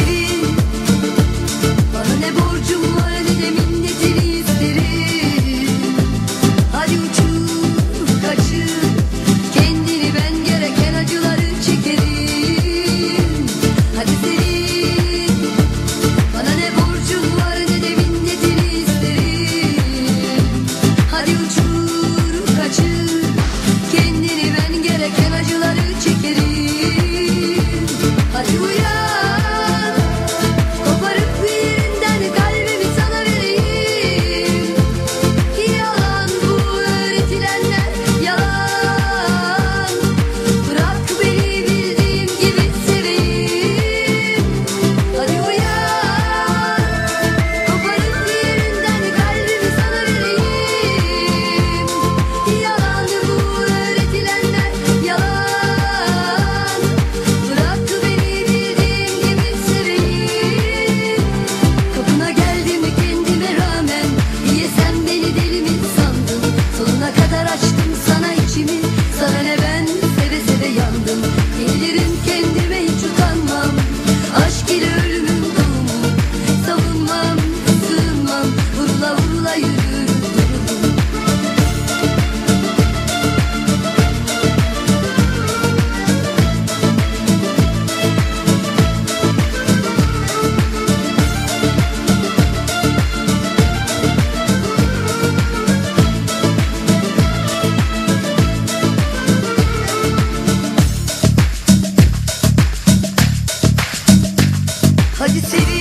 sevin. Bana ne borcum var ne de minnetini isterim. Hadi uçur kaçır kendini, ben gereken acıları çekerim. Hadi sevin. Bana ne borcun var ne de minnetini isterim. Hadi uçur kaçır kendini, ben gereken acıları çekerim. Hadi uyan, koparıp birinden kalbimi sana vereyim. Yalan bu öğretilenler, yalan. Bırak beni bildiğim gibi seveyim. Hadi uyan, koparıp birinden kalbimi sana vereyim. Yalan bu öğretilenler, yalan. Bırak beni bildiğim gibi seveyim. Kapına geldim kendime rağmen, niye sen beni deli mi sandın? Sonuna kadar açtım sana içimi, sana ne ben seve seve yandım. Gelirim kendime hiç utanmam, aşk ile ölümün doğumu. Savunmam, sığınmam, vurula vurula yürürüm dururum. Hadi sevin.